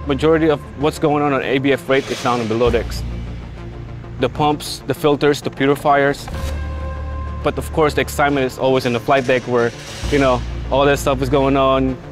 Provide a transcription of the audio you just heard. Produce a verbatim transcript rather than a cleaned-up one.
majority of what's going on on A B F rate is down in below decks. The pumps, the filters, the purifiers. But of course, the excitement is always in the flight deck where, you know, all that stuff is going on.